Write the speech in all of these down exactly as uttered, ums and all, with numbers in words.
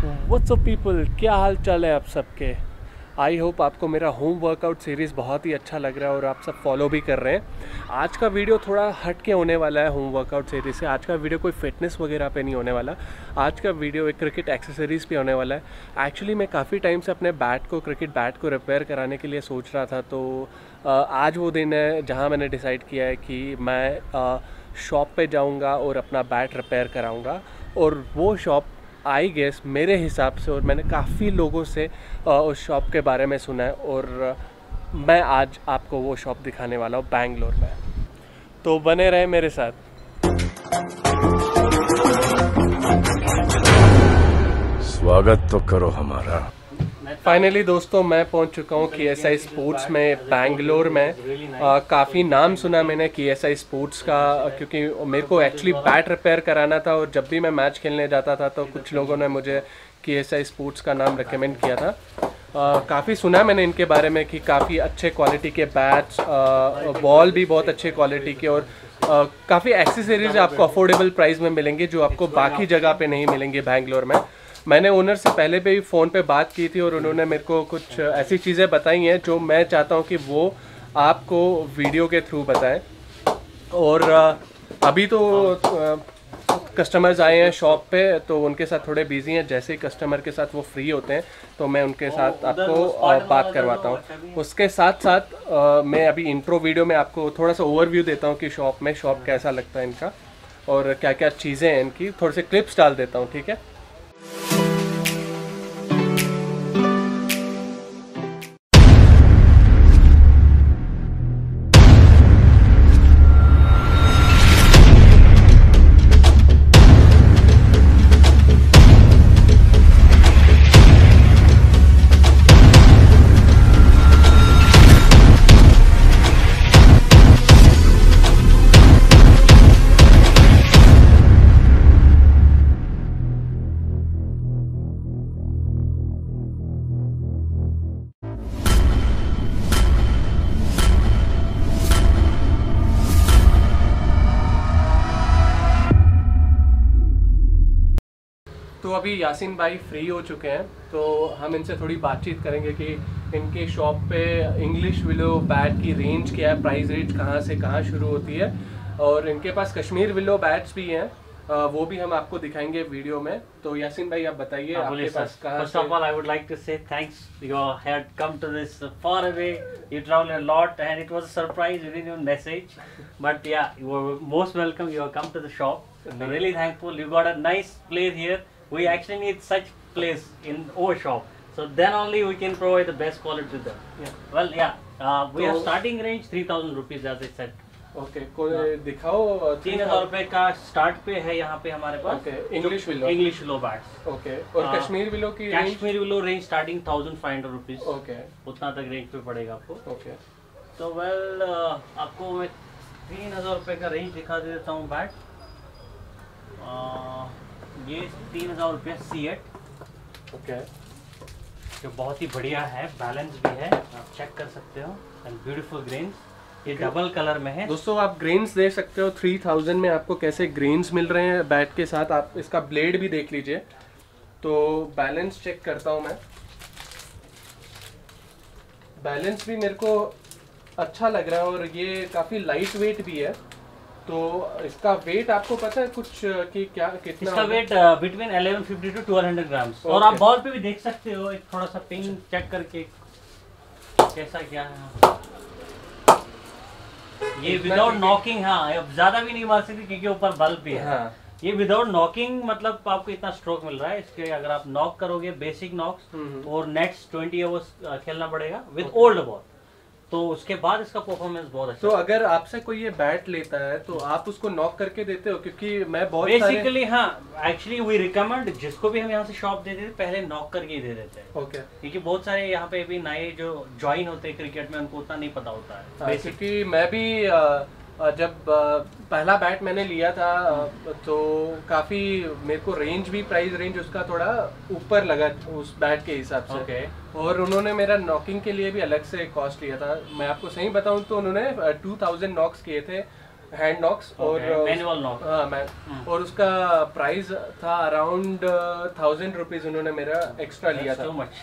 What's up people, क्या हाल चाल है आप सबके। आई होप आपको मेरा होम वर्कआउट सीरीज़ बहुत ही अच्छा लग रहा है और आप सब फॉलो भी कर रहे हैं। आज का वीडियो थोड़ा हट के होने वाला है होम वर्कआउट सीरीज़ से। आज का वीडियो कोई फिटनेस वगैरह पे नहीं होने वाला। आज का वीडियो एक क्रिकेट एक्सेसरीज़ पे होने वाला है। एक्चुअली मैं काफ़ी टाइम से अपने बैट को क्रिकेट बैट को रिपेयर कराने के लिए सोच रहा था, तो आज वो दिन है जहाँ मैंने डिसाइड किया है कि मैं शॉप पे जाऊँगा और अपना बैट रिपेयर कराऊँगा। और वो शॉप आई गेस मेरे हिसाब से, और मैंने काफ़ी लोगों से उस शॉप के बारे में सुना है, और मैं आज आपको वो शॉप दिखाने वाला हूँ बैंगलोर में। तो बने रहे मेरे साथ। स्वागत तो करो हमारा। फाइनली दोस्तों मैं पहुंच चुका हूं के एस आई स्पोर्ट्स में बैंगलोर में। काफ़ी नाम सुना मैंने के एस आई स्पोर्ट्स का, क्योंकि मेरे को एक्चुअली बैट रिपेयर कराना था और जब भी मैं मैच खेलने जाता था तो कुछ लोगों ने मुझे के एस आई स्पोर्ट्स का नाम रिकमेंड किया था। काफ़ी सुना मैंने इनके बारे में कि काफ़ी अच्छे क्वालिटी के बैट्स, बॉल भी बहुत अच्छे क्वालिटी के, और काफ़ी एक्सेसरीज आपको अफोर्डेबल प्राइस में मिलेंगे जो आपको बाकी जगह पे नहीं मिलेंगे बैंगलोर में। मैंने ओनर से पहले भी फ़ोन पे बात की थी और उन्होंने मेरे को कुछ ऐसी चीज़ें बताई हैं जो मैं चाहता हूँ कि वो आपको वीडियो के थ्रू बताएं। और अभी तो कस्टमर्स आए हैं शॉप पे, तो उनके साथ थोड़े बिजी हैं। जैसे ही कस्टमर के साथ वो फ्री होते हैं तो मैं उनके साथ आपको बात करवाता हूँ। उसके साथ साथ मैं अभी इंट्रो वीडियो में आपको थोड़ा सा ओवरव्यू देता हूँ कि शॉप में शॉप कैसा लगता है इनका और क्या क्या चीज़ें हैं इनकी। थोड़े से क्लिप्स डाल देता हूँ, ठीक है। तो अभी यासीन भाई फ्री हो चुके हैं, तो हम इनसे थोड़ी बातचीत करेंगे कि इनके शॉप पे इंग्लिश विलो बैट की रेंज क्या है, प्राइस रेंज कहाँ से कहाँ शुरू होती है, और इनके पास कश्मीर विलो बैट्स भी हैं, वो भी हम आपको दिखाएंगे वीडियो में। तो यासीन भाई आप बताइए आपके पास कहाँ से। First of all I would like to say thanks, you had come to this far away, you travel a lot and it was a surprise, you didn't even message, but yeah you are most welcome, you have come to the shop, really thankful, you got a nice place here. We actually need such place in our shop, so then only we can provide the best quality to them. Yeah. Well, yeah, uh, we are starting range three thousand rupees as I said. Okay, कोई दिखाओ। तीन हजार रुपए का start पे है यहाँ पे हमारे पास। Okay, English willow. English willow bats. Okay, और कश्मीर विलो की रेंज? Kashmir willow range starting thousand five hundred rupees. Okay, उतना तक रेंज पे पड़ेगा आपको। Okay, तो वेल आपको मैं तीन हजार रुपए का रेंज दिखा देता हूँ बैट। ये तीन हजार रुपये सी एट, ओके, जो बहुत ही बढ़िया है, बैलेंस भी है, आप चेक कर सकते हो, एंड ब्यूटीफुल ग्रेन्स, ये डबल कलर में है। दोस्तों आप ग्रेन्स देख सकते हो, थ्री थाउजेंड में आपको कैसे ग्रेन्स मिल रहे हैं बैट के साथ। आप इसका ब्लेड भी देख लीजिए। तो बैलेंस चेक करता हूँ मैं। बैलेंस भी मेरे को अच्छा लग रहा है और ये काफ़ी लाइट वेट भी है। तो इसका वेट आपको पता है कुछ कि क्या कितना? इसका weight between eleven fifty to twelve hundred grams. और आप बॉल पे भी देख सकते हो, एक थोड़ा सा पिंग चेक करके कैसा क्या है। ये विदाउट नॉकिंग, हाँ अब ज्यादा भी नहीं मार सकते क्योंकि ऊपर बल्ब भी है। हाँ। ये विदाउट नॉकिंग मतलब आपको इतना स्ट्रोक मिल रहा है। इसके अगर आप नॉक करोगे बेसिक नॉक्स और नेट्स ट्वेंटी आवर्स खेलना पड़ेगा विद ओल्ड बॉल, तो उसके बाद इसका परफॉर्मेंस बहुत अच्छा। तो अगर आपसे कोई ये बैट लेता है तो आप उसको नॉक करके देते हो? क्योंकि मैं बहुत बेसिकली हाँ एक्चुअली वी रिकमेंड, जिसको भी हम यहाँ से शॉप देते थे पहले नॉक करके ही दे देते हैं। ओके, क्योंकि बहुत सारे यहाँ पे भी नए जो ज्वाइन होते हैं क्रिकेट में उनको उतना नहीं पता होता है। क्योंकि मैं भी जब पहला बैट मैंने लिया था तो काफ़ी मेरे को रेंज भी, प्राइस रेंज उसका थोड़ा ऊपर लगा उस बैट के हिसाब से। okay. और उन्होंने मेरा नॉकिंग के लिए भी अलग से कॉस्ट लिया था। मैं आपको सही बताऊं तो उन्होंने टू थाउजेंड नॉक्स किए थे हैंड नॉक्स और मैनुअल नॉक। हाँ मैं और उसका प्राइस था अराउंड थाउजेंड रुपीज उन्होंने मेरा एक्स्ट्रा लिया था। so much.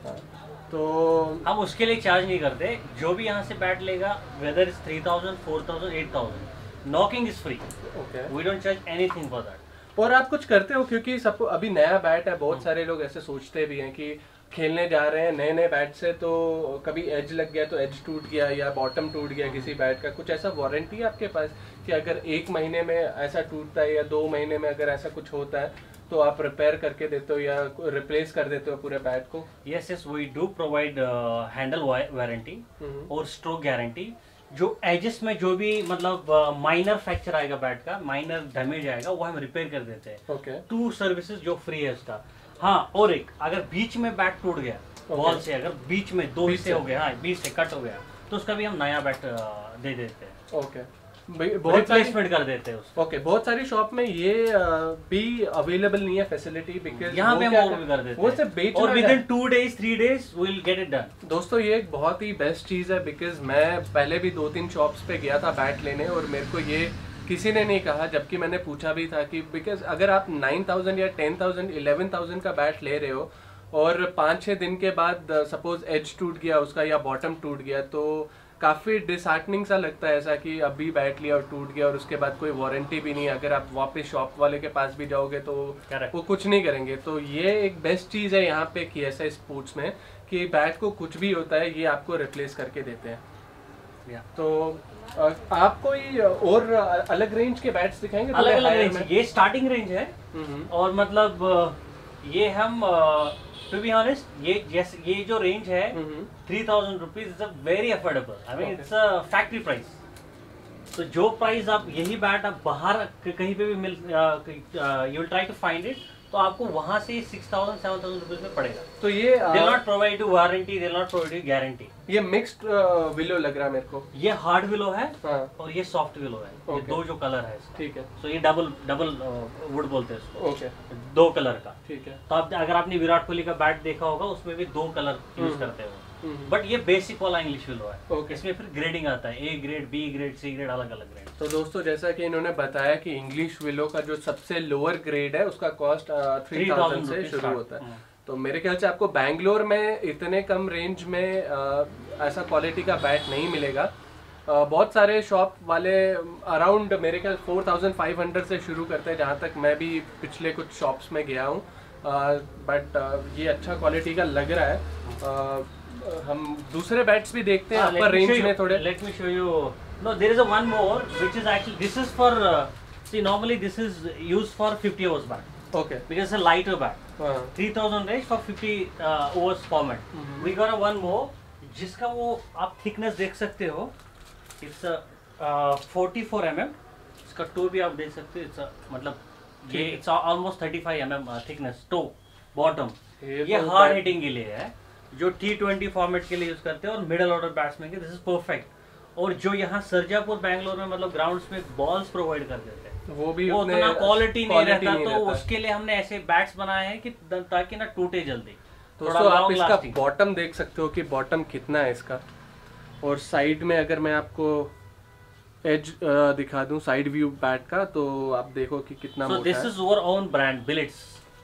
तो हम उसके लिए चार्ज नहीं करते, जो भी यहाँ से बैट लेगा whether is three thousand four thousand eight thousand knocking is free. Okay we don't charge anything for that. और आप कुछ करते हो क्योंकि सब अभी नया बैट है, बहुत सारे लोग ऐसे सोचते भी हैं कि खेलने जा रहे हैं नए नए बैट से तो कभी एज लग गया तो एज टूट गया या बॉटम टूट गया किसी बैट का, कुछ ऐसा वारंटी है आपके पास कि अगर एक महीने में ऐसा टूटता है या दो महीने में अगर ऐसा कुछ होता है तो आप रिपेयर करके देते हो या रिप्लेस कर देते हो पूरे बैट को? Yes yes we do provide handle warranty और स्ट्रोक गारंटी। जो एजेस में जो भी मतलब माइनर फ्रैक्चर आएगा बैट का, माइनर डैमेज आएगा, वो हम रिपेयर कर देते हैं। ओके टू सर्विसेज जो फ्री है उसका। हाँ और एक, अगर बीच में बैट टूट गया बॉल से, अगर बीच में दो हिस्से हो गए, हाँ बीच से कट हो गया, तो उसका भी हम नया बैट दे देते हैं। ओके बहुत रिप्लेसमेंट कर देते हैं उसको। ओके बहुत सारी शॉप में ये भी अवेलेबल नहीं है फैसिलिटी, बिकॉज़ यहाँ पे हम वो भी कर देते वो हैं सिर्फ बेचना और within two days three days we will get it done. दोस्तों ये एक बहुत ही बेस्ट चीज़ है, बिकॉज मैं पहले भी दो तीन शॉप्स पे गया था बैट लेने और मेरे को ये किसी ने नहीं कहा, जबकि मैंने पूछा भी था कि बिकॉज अगर आप नाइन थाउजेंड या टेन थाउजेंड इलेवन थाउजेंड का बैट ले रहे हो और पाँच छः दिन के बाद सपोज एज टूट गया उसका या बॉटम टूट गया तो काफ़ी डिसहार्टनिंग सा लगता है ऐसा कि अभी बैट लिया और टूट गया और उसके बाद कोई वारंटी भी नहीं। अगर आप वापस शॉप वाले के पास भी जाओगे तो Correct. वो कुछ नहीं करेंगे। तो ये एक बेस्ट चीज़ है यहाँ पे कि ऐसा स्पोर्ट्स में कि बैट को कुछ भी होता है ये आपको रिप्लेस करके देते हैं। yeah. तो अ, आप कोई और अलग रेंज के बैट्स दिखाएंगे? अलग अलग higher रेंज, में? ये स्टार्टिंग रेंज है हम्म, और मतलब ये हम टू बी ऑनेस्ट ये जैसे ये जो रेंज है hmm, three thousand rupees is a very affordable. I mean Okay. It's a factory price. तो जो प्राइस आप यही बैट आप बाहर कहीं पे भी मिल you will try to find it, तो आपको वहां से six thousand seven thousand rupees में पड़ेगा। तो ये they not provide you warranty, they not provide you guarantee. ये मिक्स्ड विलो लग रहा है मेरे को। ये हार्ड विलो है हाँ और ये सॉफ्ट विलो है। ये Okay. दो जो कलर है इसका, ठीक है सो ये डबल डबल वुड बोलते हैं इसको, ओके दो कलर का। ठीक है तो आप अगर आपने विराट कोहली का बैट देखा होगा उसमें भी दो कलर यूज हम्म। करते हो, हम्म, बट ये बेसिक वाला इंग्लिश विलो है। Okay. इसमें फिर ग्रेडिंग आता है, A grade, B grade, C grade, अलग अलग ग्रेड। तो दोस्तों जैसा कि इन्होंने बताया कि इंग्लिश विलो का जो सबसे लोअर ग्रेड है उसका कॉस्ट थ्री थाउजेंड से शुरू होता है। तो मेरे ख्याल से आपको बैंगलोर में इतने कम रेंज में आ, ऐसा क्वालिटी का बैट नहीं मिलेगा। आ, बहुत सारे शॉप वाले अराउंड मेरे ख्याल फोर थाउजेंड फाइव हंड्रेड से शुरू करते हैं, जहाँ तक मैं भी पिछले कुछ शॉप्स में गया हूँ। बट ये अच्छा क्वालिटी का लग रहा है। आ, हम दूसरे बैट्स भी देखते हैं अपर रेंज में थोड़े। Let me show you. No there is a one more which is actually this is for see normally this is used for fifty overs bat okay because it's a lighter bat. हाँ three thousand range for fifty overs format. We got a one more जिसका वो आप thickness देख सकते हो, it's forty four M M. इसका toe भी आप देख सकते हो, इट्स मतलब ये it's almost thirty five M M thickness toe bottom. ये ये तो हार्ड बैट- हिटिंग के लिए है, जो टी ट्वेंटी फॉर्मेट के लिए यूज करते हैं और मिडल ऑर्डर बैट्समैन के दिस इज परफेक्ट। और जो यहाँ सरजापुर बैंगलोर में मतलब ग्राउंड्स में बॉल्स प्रोवाइड कर देते हैं वो भी वो उतने उतना क्वालिटी नहीं quality रहता, नहीं तो रहता। उसके लिए हमने ऐसे बैट्स बनाए हैं कि ताकि ना टूटे जल्दी। दोस्तों आप इसका बॉटम देख सकते हो कि बॉटम कितना है इसका। और साइड में अगर मैं आपको एज दिखा दूं साइड व्यू बैट का, तो आप देखो कि कितना सो मोटा दिस है। Is our own brand billets,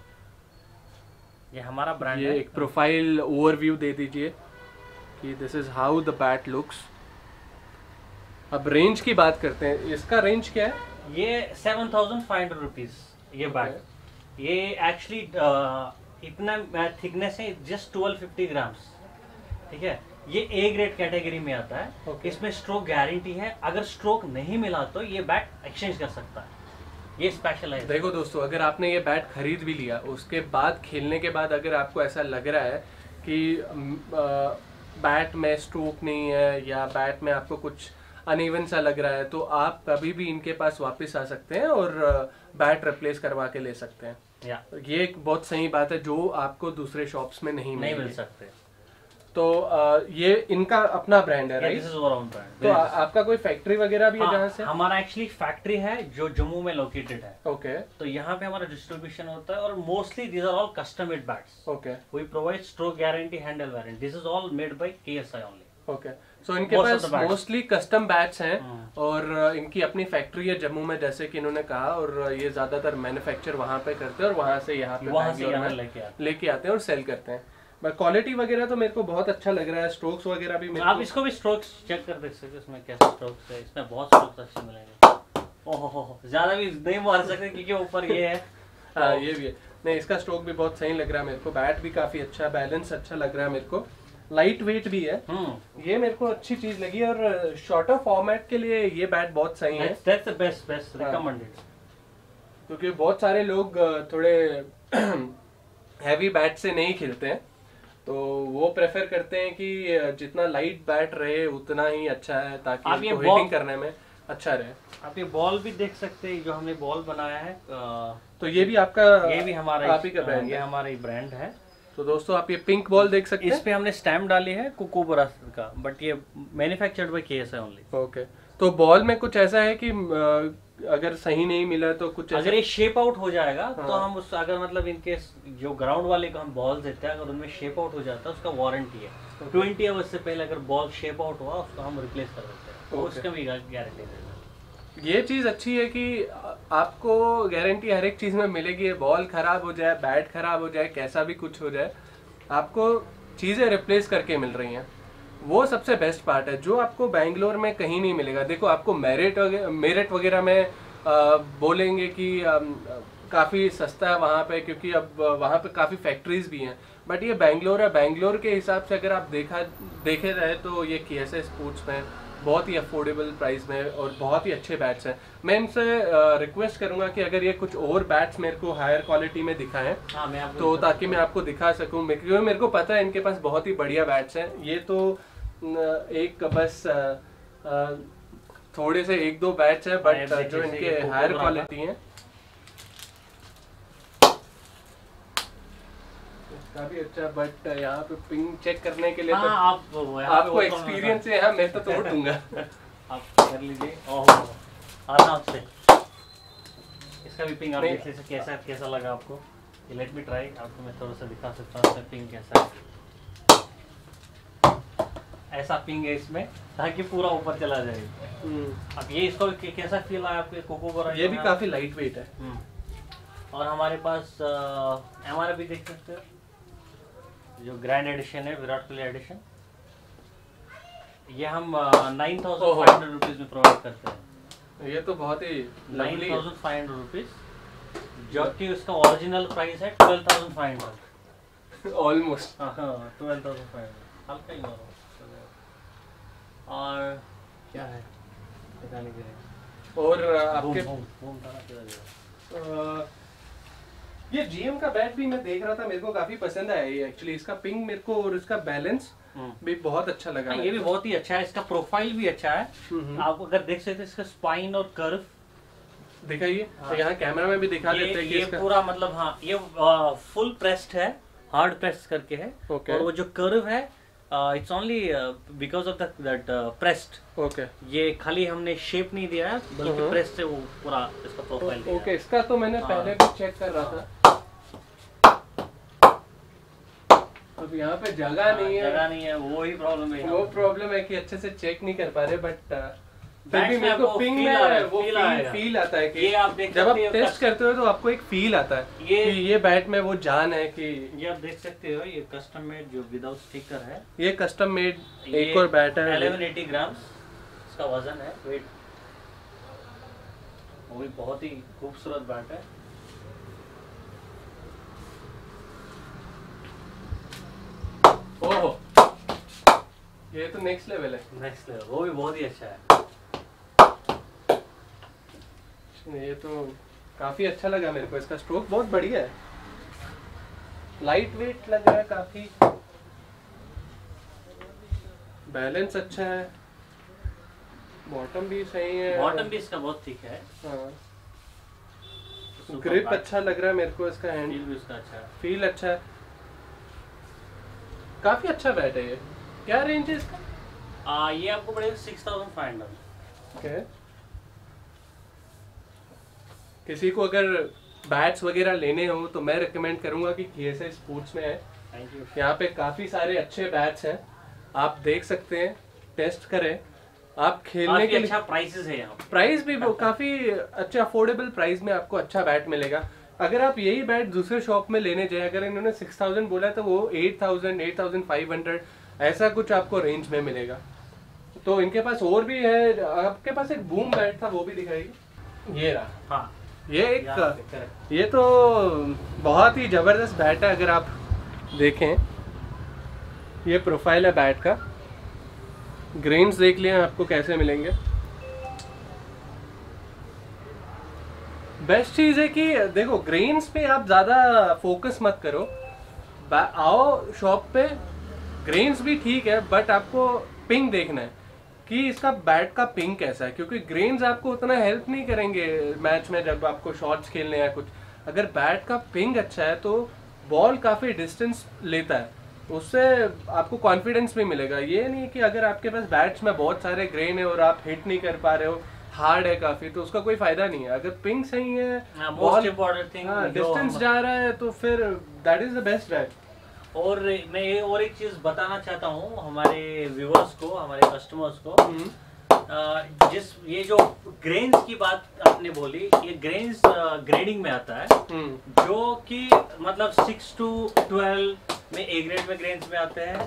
ये हमारा ब्रांड ये है। एक प्रोफाइल ओवरव्यू दे दीजिए कि this is how the bat looks. अब रेंज की बात करते हैं, इसका रेंज क्या है? ये seven thousand five hundred rupees ये बैट। ये एक्चुअली इतना थिकनेस है जस्ट ट्वेल्व फिफ्टी ग्राम्स, ठीक है। ये ए ग्रेड कैटेगरी में आता है। Okay. इसमें स्ट्रोक गारंटी है, अगर स्ट्रोक नहीं मिला तो ये बैट एक्सचेंज कर सकता है, ये स्पेशल है। देखो दोस्तों अगर आपने ये बैट खरीद भी लिया, उसके बाद खेलने के बाद अगर आपको ऐसा लग रहा है कि बैट में स्ट्रोक नहीं है या बैट में आपको कुछ अनइवन सा लग रहा है, तो आप कभी भी इनके पास वापस आ सकते हैं और बैट रिप्लेस करवा के ले सकते हैं। या ये एक बहुत सही बात है जो आपको दूसरे शॉप्स में नहीं नहीं मिलेगी। मिल सकते। तो आ, ये इनका अपना ब्रांड है, this right? Is our own brand. तो आ, आपका कोई फैक्ट्री वगैरह भी है जहाँ से? हमारा एक्चुअली फैक्ट्री है जो जम्मू में लोकेटेड है। ओके तो यहाँ पे हमारा डिस्ट्रीब्यूशन होता है और mostly these are all custom made bats. Okay we provide stroke guarantee, handle warranty. This is all made by KSI only. Okay so so, इनके Most पास of the bats. Mostly custom bats हैं hmm. और इनकी अपनी factory है जम्मू में, जैसे कि इन्होंने कहा, और ये ज्यादातर मैन्युफैक्चर वहाँ पे करते हैं और वहाँ से यहाँ पे वहाँ से बैंगलोर यहाँ में लेके आते लेके आते हैं और सेल करते हैं। बट क्वालिटी वगैरह तो मेरे को बहुत अच्छा लग रहा है, स्ट्रोक्स वगैरह भी हैं। मेरे आप को इसको भी स्ट्रोक्स चेक कर देख सकते हो, इसमें कैसे स्ट्रोक्स है, इसमें बहुत स्ट्रोक्स अच्छे मिलेंगे। ओहो हो, ज्यादा भी नहीं मार सकते क्योंकि ऊपर ये है। हाँ ये भी है, नहीं इसका स्ट्रोक भी बहुत सही लग रहा है मेरे को, बैट भी काफी अच्छा, बैलेंस अच्छा लग रहा है मेरे को, लाइट वेट भी है, हम्म ये मेरे को अच्छी चीज लगी। और शॉर्टर फॉर्मेट के लिए ये बैट बहुत सही है, that's the best best recommended, क्योंकि बहुत सारे लोग अ, थोड़े हैवी बैट से नहीं खेलते हैं, तो वो प्रेफर करते हैं कि अ, जितना लाइट बैट रहे उतना ही अच्छा है, ताकि आप ये उनको बॉल- हिटिंग करने में अच्छा रहे। आप ये बॉल भी देख सकते हैं, जो हमने बॉल बनाया है, अ, तो ये भी आपका ये भी हमारा आप ही का ब्रांड ये है। हमारा ही ब्रांड है। तो दोस्तों आप ये पिंक बॉल देख सकते इस हैं। पे हमने स्टैम्प डाली है कुकोबरा का, बट ये manufactured by KSI only. Okay, तो बॉल में कुछ ऐसा है कि अ, अगर सही नहीं मिला तो कुछ अगर ऐसा, ये शेप आउट हो जाएगा हाँ। तो हम उस अगर मतलब इनके जो ग्राउंड वाले को हम बॉल देते हैं, अगर उनमें शेप आउट हो जाता है उसका वारंटी है, ट्वेंटी आवर्स से पहले अगर बॉल शेप आउट हुआ उसको हम रिप्लेस कर देते हैं, तो Okay. उसका भी गारंटी देते हैं। ये चीज अच्छी है कि आपको गारंटी हर एक चीज में मिलेगी, बॉल खराब हो जाए, बैट खराब हो जाए, कैसा भी कुछ हो जाए, आपको चीजें रिप्लेस करके मिल रही हैं। वो सबसे बेस्ट पार्ट है जो आपको बैंगलोर में कहीं नहीं मिलेगा। देखो आपको मेरिट वगैरह मेरिट वगैरह में आ, बोलेंगे कि आ, काफ़ी सस्ता है वहाँ पे, क्योंकि अब वहाँ पे काफ़ी फैक्ट्रीज भी हैं, बट ये बैंगलोर है, बैंगलोर के हिसाब से अगर आप देखा देखे रहे तो ये केएसआई स्पोर्ट्स में बहुत ही अफोर्डेबल प्राइस में और बहुत ही अच्छे बैट्स हैं। मैं इनसे रिक्वेस्ट करूंगा कि अगर ये कुछ और बैट्स मेरे को हायर क्वालिटी में दिखाएं, हाँ, मैं आपको तो ताकि मैं आपको दिखा सकूं, क्योंकि मेरे को पता है इनके पास बहुत ही बढ़िया बैट्स हैं। ये तो न, एक बस आ, आ, थोड़े से एक दो बैट्स हैं, बट हाँ, जो जैसे इनके ये हायर कोको क्वालिटी हैं इसका भी अच्छा। बट यहाँ पे पिंग चेक करने के लिए हाँ, तो आप वो यहाँ पे आपको वो तो- एक्सपीरियंस है, हाँ, मैं तो तोड़ दूंगा। आप कर लीजिए। ओहो, आराम से। इसका भी पिंग आप नहीं। देख लीजिए कैसा कैसा लगा आपको। लेट मी ट्राई, आपको मैं थोड़ा सा दिखा सकता हूँ इसका पिंग कैसा है। ऐसा पिंग है इसमें ताकि पूरा ऊपर चला जाए। हम्म, अब ये इसको कै- कैसा फील आया आपके कोको ये भी काफी लाइट वेट है। हम्म। और हमारे पास हमारा भी देख सकते हो, जो ग्रैंड एडिशन है, विराट कोहली एडिशन, ये हम nine thousand five hundred rupees में प्रोवाइड करते हैं। ये तो बहुत ही nine lovely thousand five hundred rupees, जबकि उसका ओरिजिनल प्राइस है twelve thousand five hundred. Almost. हाँ, ट्वेल्व थाउजेंड फाइव हंड्रेड, हल्का ही मारो। और क्या है पता नहीं क्या और आपके है। बूम, बूम, बूम, किधर गया? अ, ये जीएम का बैट भी मैं देख रहा था, मेरे को काफी पसंद आया ये एक्चुअली। इसका पिंग मेरे को और इसका बैलेंस हम्म। भी बहुत अच्छा लगा। हाँ, ये भी बहुत ही अच्छा है, इसका प्रोफाइल भी अच्छा है। हम्म। आप अगर देख सकते हैं इसका स्पाइन और कर्व, दिखाइए, हाँ। यहाँ कैमरा में भी दिखा ये, देते हैं कि ये इसका पूरा मतलब, हाँ, ये फुल प्रेस्ड है, हार्ड प्रेस करके है। Okay. और वो जो कर्व है, it's only because of that pressed. Okay ये खाली हमने शेप नहीं दिया है, बल्कि हम्म। प्रेस से वो पूरा इसका प्रोफाइल दिया ओके, है। इसका तो मैंने हाँ। पहले भी चेक कर रहा था। अब यहाँ पे जगह हाँ, नहीं है, जगह नहीं है, वो ही प्रॉब्लम है। वो प्रॉब्लम है कि अच्छे से चेक नहीं कर पा रहे, बट फिर Bats भी में मेरे को आपको पिंग feel में आ रहा है, वो feel फील आएगा। फील आता है कि ये आप देख जब आप सकते हो, टेस्ट करते हो तो आपको एक फील आता है ये- कि ये बैट में वो जान है कि ये आप देख सकते हो, ये कस्टम मेड जो विदाउट स्टिकर है। ये कस्टम मेड ये एक और बैट है। eleven eighty ग्राम्स इसका वजन है, वेट। वो भी बहुत ही खूबसूरत बैट है। ओहो, ये तो नेक्स्ट लेवल है। नेक्स्ट लेवल, वो भी बहुत ही अच्छा है। ये तो काफी अच्छा लगा मेरे को, इसका स्ट्रोक बहुत बढ़िया है, लाइट वेट लग रहा है काफी, बैलेंस अच्छा है, बॉटम भी सही है, बॉटम भी इसका बहुत थिक है। हाँ, Super ग्रिप bat. अच्छा लग रहा है मेरे को, इसका फील हैंड भी इसका अच्छा है। फील अच्छा है, काफी अच्छा बैट है ये। क्या रेंज है इसका? आ, ये आपको पड़ेगा six thousand five hundred. Okay, किसी को अगर बैट्स वगैरह लेने हो तो मैं रिकमेंड करूंगा कि केएसआई स्पोर्ट्स में है। Thank you. यहाँ पे काफी सारे अच्छे बैट्स हैं, आप देख सकते हैं। टेस्ट करें, आप खेलने के लिए अच्छा प्राइसेस है यहाँ, प्राइस भी काफी अच्छे अफोर्डेबल प्राइस में आपको अच्छा बैट मिलेगा। अगर आप यही बैट दूसरे शॉप में लेने जाए, अगर इन्होंने सिक्स थाउजेंड बोला है तो वो eight thousand eight thousand five hundred ऐसा कुछ आपको रेंज में मिलेगा। तो इनके पास और भी है, आपके पास एक बूम बैट था वो भी दिखाएगी, ये रहा। हाँ ये एक, ये तो बहुत ही जबरदस्त बैट है। अगर आप देखें, ये प्रोफाइल है बैट का, ग्रेन्स देख लिए आपको कैसे मिलेंगे। बेस्ट चीज है कि देखो ग्रेन्स पे आप ज्यादा फोकस मत करो, आओ शॉप पे, ग्रेन्स भी ठीक है बट आपको पिंग देखना है कि इसका बैट का पिंग कैसा है, क्योंकि ग्रेन्स आपको उतना हेल्प नहीं करेंगे मैच में जब आपको शॉट्स खेलने हैं कुछ। अगर बैट का पिंग अच्छा है तो बॉल काफी डिस्टेंस लेता है, उससे आपको कॉन्फिडेंस भी मिलेगा। ये नहीं कि अगर आपके पास बैट्स में बहुत सारे ग्रेन है और आप हिट नहीं कर पा रहे हो, हार्ड है काफी, तो उसका कोई फायदा नहीं है। अगर पिंग सही है, मोस्ट इम्पोर्टेंट थिंग, डिस्टेंस जा रहा है, तो फिर that is the best bat. और मैं ये और एक चीज बताना चाहता हूँ हमारे व्यूअर्स को, हमारे कस्टमर्स को, आ, जिस ये जो ग्रेन्स की बात आपने बोली, ये ग्रेन्स ग्रेडिंग में आता है, जो कि मतलब सिक्स टू ट्वेल्व में ए ग्रेड में ग्रेन्स में आते हैं,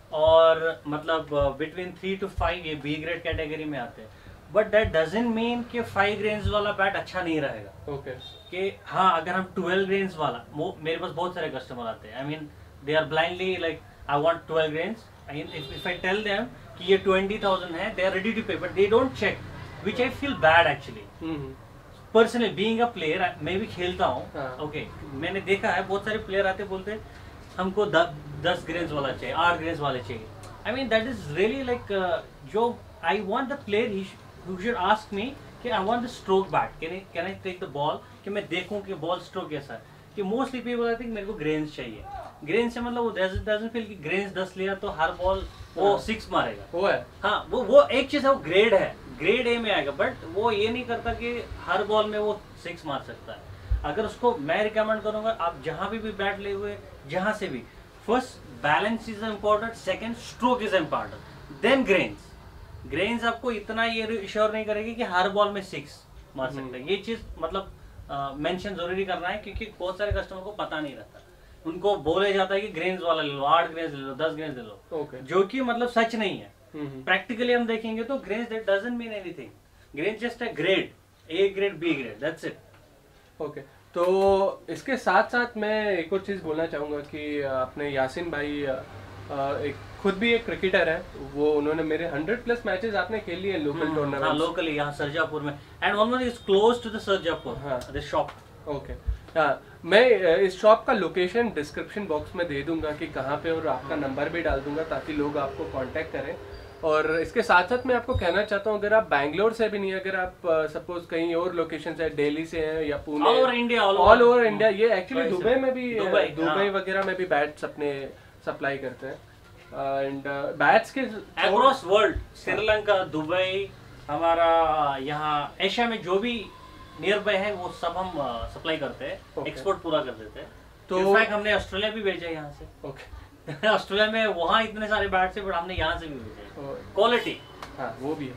और मतलब बिटवीन थ्री टू फाइव ये बी ग्रेड कैटेगरी में आते हैं। बट दैट डजंट मीन कि फाइव ग्रेन्स वाला बैट अच्छा नहीं रहेगा। Okay okay. कि हाँ, अगर हम ट्वेल्व ग्रेन्स वाला, मेरे पास बहुत सारे कस्टमर आते हैं, I mean they are blindly like I want twelve grains, and if, if I tell them कि ये twenty thousand है, they are ready to pay, but they don't check, which I feel bad actually. mm-hmm. Personally being a player, मैं भी खेलता हूँ, okay okay, मैंने देखा है बहुत सारे प्लेयर आते बोलते हमको दस ग्रेन्स वाला चाहिए, आठ ग्रेन्स वाले चाहिए। I mean that is really like uh, जो I want the player he who should ask me कि I want the stroke bat, can I can I take the ball, कि मैं देखूँ कि बॉल स्ट्रोक कैसा है। कि मोस्टली पीपल आई थिंक मेरे को ग्रेन्स चाहिए, ग्रेन्स से मतलब वो डजंट फील कि ग्रेन्स दस लिया तो हर बॉल वो सिक्स मारेगा, वो है हाँ, वो वो एक चीज है, वो ग्रेड है, ग्रेड ए में आएगा, बट वो ये नहीं करता कि हर बॉल में वो सिक्स मार सकता है। अगर उसको मैं रिकमेंड करूंगा, आप जहां भी भी बैट ले हुए, जहां से भी, first balance is important, second stroke is important, then grains. Grains आपको इतना ये श्योर नहीं करेगी कि हर बॉल में सिक्स मार सकता है। ये चीज मतलब मेंशन uh, जरूरी करना है, क्योंकि बहुत सारे कस्टमर को पता नहीं रहता, उनको बोले जाता है कि ग्रेन्स वाला ले लो, आठ ग्रेन्स ले लो, दस ग्रेन्स ले लो, okay. जो कि मतलब सच नहीं है। प्रैक्टिकली हम देखेंगे तो grains that doesn't mean anything, grains just a grade, A grade B grade, that's it. Okay, तो इसके साथ साथ मैं एक और चीज बोलना चाहूंगा कि अपने यासिन भाई एक खुद भी एक क्रिकेटर है, वो उन्होंने मेरे हंड्रेड प्लस मैचेस आपने खेल लिए लोकल टूर्नामेंट, हाँ लोकली यहाँ सरजापुर में, and one is close to the Sarjapur, हाँ दिस शॉप। ओके, हाँ मैं इस शॉप का लोकेशन डिस्क्रिप्शन बॉक्स में दे दूंगा कि कहाँ पे, और आपका नंबर भी डाल दूंगा ताकि लोग आपको कांटेक्ट करें। और इसके साथ साथ मैं आपको कहना चाहता हूँ, अगर आप बैंगलोर से भी नहीं, अगर आप सपोज कहीं और लोकेशन से, दिल्ली से हैं या Pune, all over India, all over India, ये एक्चुअली दुबई में भी, दुबई वगैरह में भी बैट्स अपने सप्लाई करते हैं, एंड बैट्स के अक्रॉस वर्ल्ड, श्रीलंका, दुबई, हमारा यहाँ एशिया में जो भी नियर बाय है वो सब हम सप्लाई करते हैं, okay. एक्सपोर्ट पूरा कर देते हैं। तो इनफैक्ट हमने ऑस्ट्रेलिया भी भेजा है यहाँ से, ओके ऑस्ट्रेलिया में वहाँ इतने सारे बैट्स है, बट हमने यहाँ से भी भेजा, क्वालिटी हाँ वो भी है।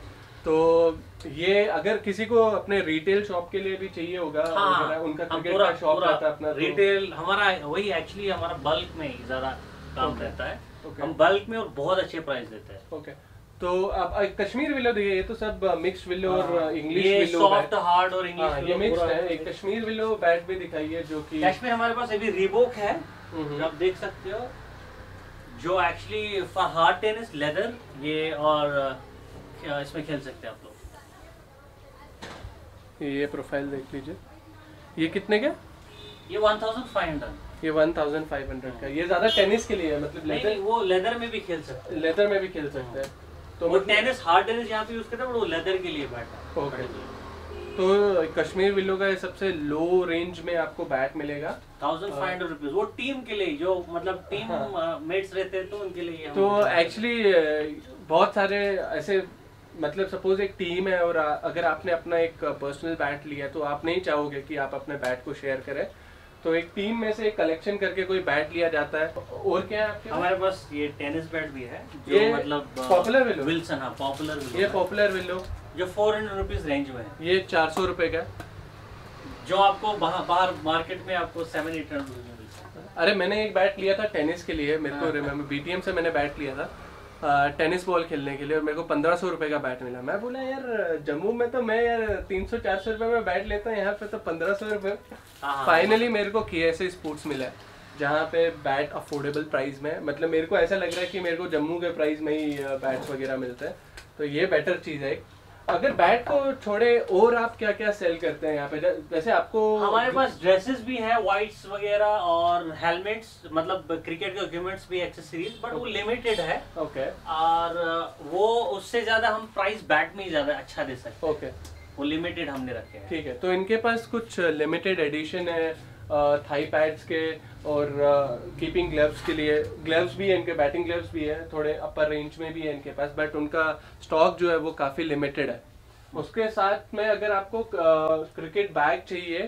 तो ये अगर किसी को अपने रिटेल शॉप के लिए भी चाहिए होगा, हाँ, उनका क्रिकेट का शॉप रहता है अपना, रिटेल हमारा वही एक्चुअली हमारा बल्क में ज्यादा काम रहता है, हम बल्क में और बहुत अच्छे प्राइस देते हैं। ओके, तो अब कश्मीर विलो देखिए, ये तो सब मिक्स्ड विलो और इंग्लिश विलो, सॉफ्ट हार्ड और इंग्लिश विलो, ये मिक्स्ड है। एक कश्मीर विलो बैट भी दिखाइए, जो कि कश्मीर हमारे पास अभी रीबॉक है, आप देख सकते हो, जो actually for hard tennis leather, ये और इसमें खेल सकते हैं आप लोग। ये प्रोफाइल देख लीजिए, ये कितने का? ये वन थाउजेंड फाइव हंड्रेड, ये वन थाउजेंड फाइव हंड्रेड का। ये ज्यादा टेनिस के लिए है, मतलब लेदर, नहीं, वो लेदर में भी खेल सकते हैं, लेदर में भी खेल सकते हैं। तो वो टेनिस हार्ड टेनिस यहाँ पे यूज करते हैं, वो लेदर के लिए बैट है। ओके, तो कश्मीर विलो का सबसे लो रेंज में आपको बैट मिलेगा थाउजेंड फाइव हंड्रेड रुपीज, वो टीम के लिए, जो मतलब टीम हाँ। मेट्स रहते हैं तो उनके लिए। तो एक्चुअली बहुत सारे ऐसे, मतलब सपोज एक टीम है और अगर आपने अपना एक पर्सनल बैट लिया तो आप नहीं चाहोगे कि आप अपने बैट को शेयर करें, तो एक टीम में से कलेक्शन करके कोई बैट लिया जाता है। और क्या है आपके हमारे पास ये टेनिस बैट भी है जो ये मतलब पॉपुलर विलो, विल्सन, हाँ पॉपुलर विलो, ये पॉपुलर विलो जो फोर हंड्रेड रुपीज रेंज में है। ये चार सौ रुपए का, जो आपको बाहर बाहर मार्केट में आपको सेवन एट हंड्रेड रुपीज में मिलता है। अरे मैंने एक बैट लिया था टेनिस के लिए, मेरे को रिमेम्बर बीटीएम से मैंने बैट लिया था टेनिस बॉल खेलने के लिए, और मेरे को पंद्रह सौ रुपए का बैट मिला। मैं बोला यार जम्मू में तो मैं यार तीन सौ चार सौ रुपए में बैट लेता हूँ, यहाँ पे तो पंद्रह सौ रुपए। फाइनली मेरे को केएसए स्पोर्ट्स मिला है जहाँ पे बैट अफोर्डेबल प्राइस में, मतलब मेरे को ऐसा लग रहा है कि मेरे को जम्मू के प्राइस में ही बैट्स वगैरह मिलते हैं, तो ये बेटर चीज़ है। अगर बैट को छोड़े और आप क्या क्या सेल करते हैं यहाँ पे? जैसे आपको हमारे पास ड्रेसेस भी है, वाइट्स वगैरह और हेलमेट्स, मतलब क्रिकेट के इक्विपमेंट्स भी, एक्सेसरीज, बट वो लिमिटेड है। ओके। और वो उससे ज्यादा हम प्राइस बैट में ही ज्यादा अच्छा दे सकते हैं। ओके, वो लिमिटेड हमने रखे हैं। ठीक है, तो इनके पास कुछ लिमिटेड एडिशन है थाई पैड्स के और कीपिंग ग्लव्स के लिए। ग्लव्स भी है इनके, बैटिंग ग्लव्स भी है, थोड़े अपर रेंज में भी है इनके पास, बट उनका स्टॉक जो है वो काफी लिमिटेड है। उसके साथ में अगर आपको क्रिकेट बैग चाहिए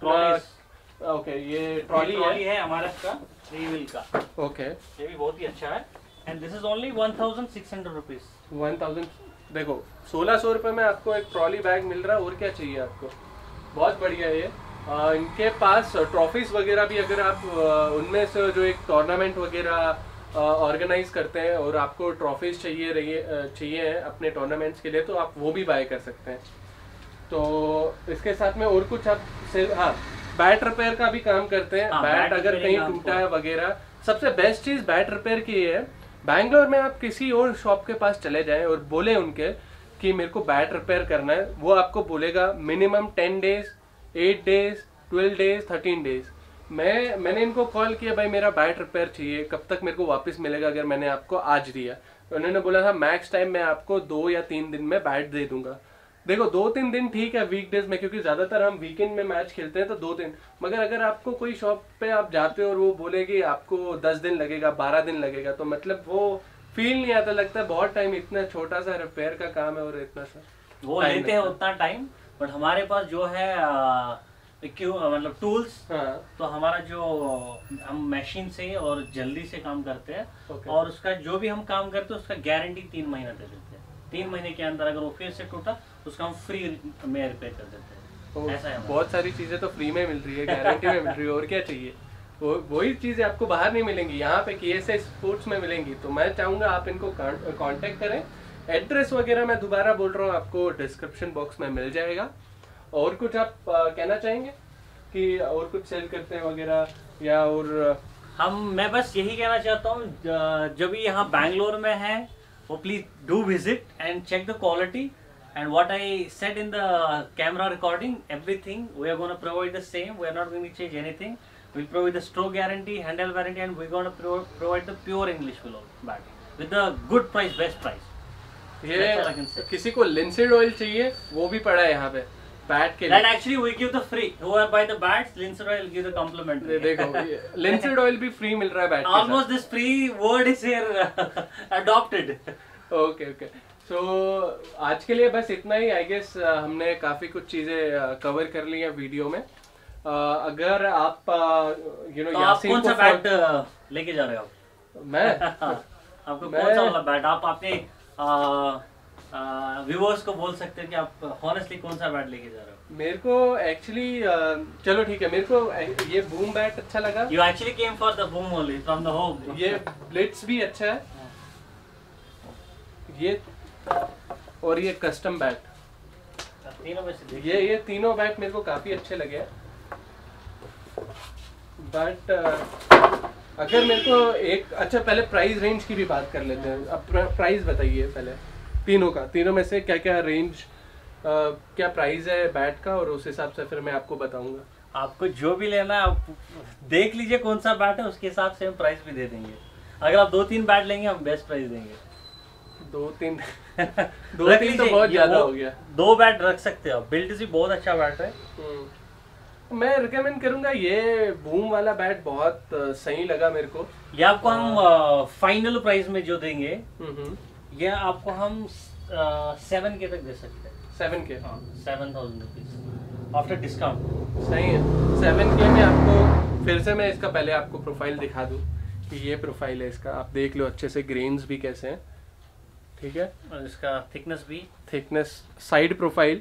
अपना, ओके, ये ट्रॉली है, है हमारा का थ्री व्हील का। ओके, ये भी बहुत ही अच्छा है, and this is only one thousand six hundred rupees. One thousand, देखो सोलह सौ रुपये में आपको एक ट्रॉली बैग मिल रहा है, और क्या चाहिए आपको? बहुत बढ़िया है ये। आ, इनके पास ट्रॉफीज वगैरह भी, अगर आप आ, उनमें से जो एक टूर्नामेंट वगैरह ऑर्गेनाइज करते हैं और आपको ट्रॉफीज चाहिए रही चाहिए हैं अपने टूर्नामेंट्स के लिए, तो आप वो भी बाय कर सकते हैं। तो इसके साथ में और कुछ आप से, हाँ, बैट रिपेयर का भी काम करते हैं। हाँ, बैट बैट अगर कहीं टूटा है वगैरह, सबसे बेस्ट चीज़ बैट रिपेयर की ये है, बैंगलोर में आप किसी और शॉप के पास चले जाएं और बोले उनके कि मेरे को बैट रिपेयर करना है, वो आपको बोलेगा minimum ten days, eight days, twelve days, thirteen days. मैं मैंने इनको कॉल किया, भाई मेरा बैट रिपेयर चाहिए, कब तक मेरे को वापस मिलेगा अगर मैंने आपको आज दिया? तो उन्होंने बोला था मैक्स टाइम मैं आपको दो या तीन दिन में बैट दे दूंगा। देखो दो तीन दिन ठीक है वीकडेज में, क्योंकि ज्यादातर हम वीकेंड में मैच खेलते हैं, तो दो दिन। मगर अगर आपको कोई शॉप पे आप जाते हो और वो बोलेगी आपको दस दिन लगेगा, बारह दिन लगेगा, तो मतलब वो फील नहीं आता, लगता है बहुत टाइम, इतना छोटा सा रिपेयर का काम है और इतना सा वो लेते हैं उतना टाइम। बट हमारे पास जो है आ, क्यों मतलब टूल्स, हाँ, तो हमारा जो हम मशीन से और जल्दी से काम करते हैं। Okay. और उसका जो भी हम काम करते हैं उसका गारंटी तीन महीना दे देते हैं। तीन महीने के अंदर अगर वो फिर से टूटा उसका हम फ्री में रिपेयर कर देते हैं। तो ऐसा है, बहुत सारी चीजें तो फ्री में मिल रही है, गारंटी में मिल रही है, और क्या चाहिए? वो वही चीजें आपको बाहर नहीं मिलेंगी, यहाँ पे केएसए स्पोर्ट्स में मिलेंगी। तो मैं चाहूंगा आप इनको कांटेक्ट करें। एड्रेस वगैरह मैं दोबारा बोल रहा हूँ, आपको डिस्क्रिप्शन बॉक्स में मिल जाएगा। और कुछ आप आ, कहना चाहेंगे कि और कुछ सेल करते हैं वगैरह, या और हम मैं बस यही कहना चाहता हूँ, जब भी यहाँ बैंगलोर में है वो please do visit and check the quality and what I said in the camera recording, everything we are gonna provide the same, we are not going to change anything, we'll provide the stroke guarantee, handle guarantee, and we're going to pro provide the pure English below bat with the good price, best price. ये किसी को linseed oil चाहिए वो भी पड़ा है यहाँ पे बैट के लिए। That actually we give the free. Whoever buy the bats, linseed oil give the complimentary. देखो लिंसीड ऑयल भी फ्री मिल रहा है बैट के साथ। Almost this free word is here adopted. Okay okay, so आज के लिए बस इतना ही। आई गेस हमने काफी कुछ चीजें कवर कर ली है वीडियो में। Uh, अगर आप यू नो तो आप कौन सा बैट लेके जा रहे हो? मैं आपको कौन सा वाला बैट आप अपने व्यूअर्स को बोल सकते हैं कि आप हॉनेस्टली कौन सा बैट लेके जा रहे हो? मेरे को एक्चुअली चलो ठीक है, मेरे को ये बूम बैट अच्छा लगा। You actually came for the boom only from the home. ये ब्लिट्स भी अच्छा है, ये और ये कस्टम बैट, तीनों में से ये ये तीनों बैट मेरे को काफी अच्छे लगे। बट uh, अगर मेरे को एक अच्छा, पहले प्राइस रेंज की भी बात कर लेते हैं। अब प्राइस बताइए पहले तीनों का, तीनों में से क्या क्या रेंज, uh, क्या प्राइस है बैट का, और उस हिसाब से फिर मैं आपको बताऊंगा। आपको जो भी लेना है आप देख लीजिए कौन सा बैट है, उसके हिसाब से हम प्राइस भी दे देंगे। अगर आप दो तीन बैट लेंगे हम बेस्ट प्राइस देंगे। दो तीन दो तीन तो बहुत ज्यादा हो गया। दो बैट रख सकते हो, बिल्ट भी बहुत अच्छा बैट है। मैं रिकमेंड करूंगा, ये बूम वाला बैट बहुत सही लगा मेरे को। ये आपको हम फाइनल प्राइस में जो देंगे, ये आपको हम सेवन के तक दे सकते हैं। सेवन के seven thousand rupees after discount. सही है, सेवन के में आपको फिर से मैं इसका पहले आपको प्रोफाइल दिखा दूं कि ये प्रोफाइल है इसका, आप देख लो अच्छे से, ग्रेन्स भी कैसे हैं, ठीक है, और इसका थिकनेस भी, थिकनेस, साइड प्रोफाइल,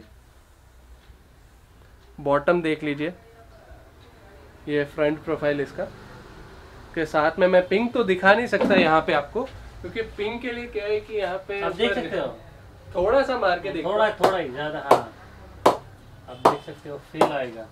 बॉटम देख लीजिए, ये फ्रंट प्रोफाइल इसका के साथ में। मैं पिंक तो दिखा नहीं सकता यहाँ पे आपको, क्योंकि पिंक के लिए क्या है कि यहाँ पे आप देख सकते हो, थोड़ा सा मार के देखो, थोड़ा थोड़ा ही ज्यादा, हाँ आप देख सकते हो, फील आएगा।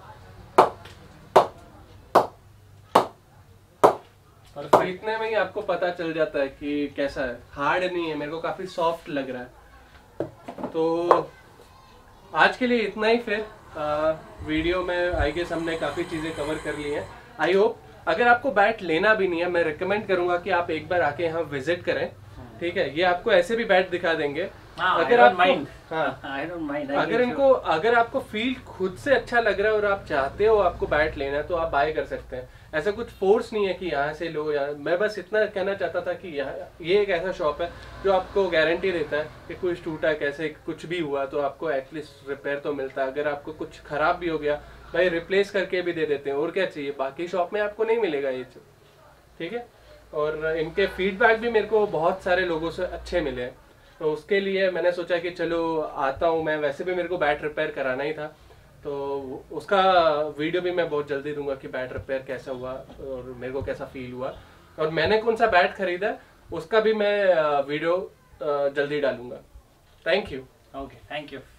और इतने में ही आपको पता चल जाता है कि कैसा है, हार्ड नहीं है, मेरे को काफी सॉफ्ट लग रहा है। तो आज के लिए इतना ही, फिर आ, वीडियो में आई गेस हमने काफी चीजें कवर कर ली हैं। आई होप अगर आपको बैट लेना भी नहीं है, मैं रिकमेंड करूंगा कि आप एक बार आके यहाँ विजिट करें, ठीक है। ये आपको ऐसे भी बैट दिखा देंगे, हाँ, अगर आप माइंड, हाँ, I don't mind, I अगर इनको अगर आपको फील खुद से अच्छा लग रहा है और आप चाहते हो आपको बैट लेना है तो आप बाय कर सकते हैं। ऐसा कुछ फोर्स नहीं है कि यहाँ से लो, या मैं बस इतना कहना चाहता था कि यहाँ ये एक ऐसा शॉप है जो आपको गारंटी देता है कि कुछ टूटा कैसे कुछ भी हुआ तो आपको एटलीस्ट रिपेयर तो मिलता है। अगर आपको कुछ खराब भी हो गया भाई रिप्लेस करके भी दे देते हैं, और क्या चाहिए, बाकी शॉप में आपको नहीं मिलेगा ये चीज, ठीक है। और इनके फीडबैक भी मेरे को बहुत सारे लोगों से अच्छे मिले हैं, तो उसके लिए मैंने सोचा कि चलो आता हूँ मैं। वैसे भी मेरे को बैट रिपेयर कराना ही था, तो उसका वीडियो भी मैं बहुत जल्दी दूंगा कि बैट रिपेयर कैसा हुआ और मेरे को कैसा फील हुआ, और मैंने कौन सा बैट खरीदा उसका भी मैं वीडियो जल्दी डालूंगा। Thank you. Okay, thank you.